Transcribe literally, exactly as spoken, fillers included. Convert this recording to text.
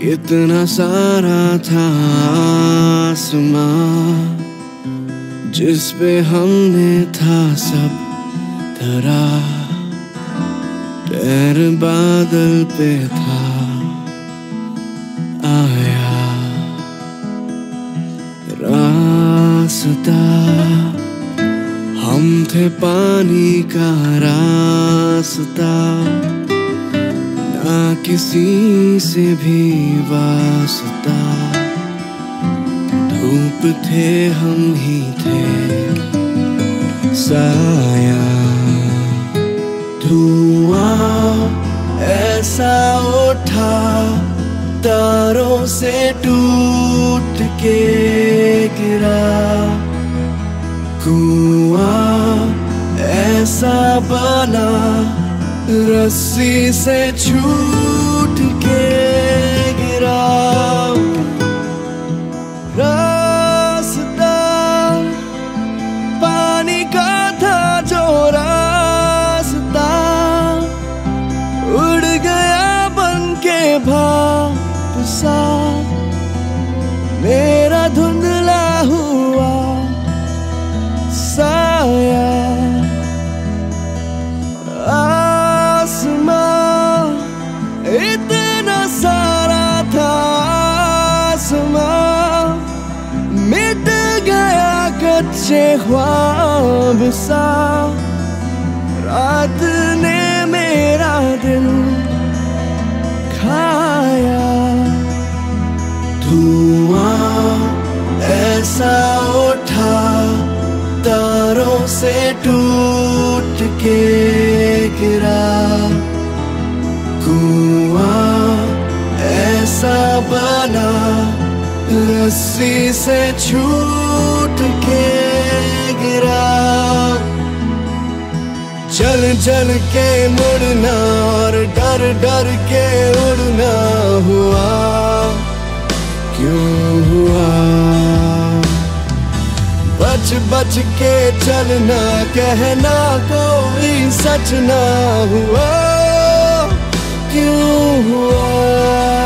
कितना सारा था आसमां जिस पे हमने था सब धरा, पैर बादल पे था आया रास्ता। हम थे पानी का रास्ता, ना किसी से भी वास्ता। धूप थे हम ही थे साया, धुआं ऐसा उठा तारों से टूट के गिरा। कुआं ऐसा बना रस्सी से छूट के गिरा। रास्ता पानी का था जो रास्ता, उड़ गया बन के भाप सा। मेरा धुंधला हुआ साया। इतना सारा था आसमां, मिट गया कच्चे ख्वाब सा। रात ने मेरा दिल खाया। धुआं ऐसा उठा तारों से टूट के गिरा। कुआं ऐसा बना रस्सी से छूट के गिरा। चल चल के मुड़ना और डर डर के उड़ना हुआ, क्यों हुआ? बच बच के चलना कहना कोई सच ना हुआ, क्यों हुआ?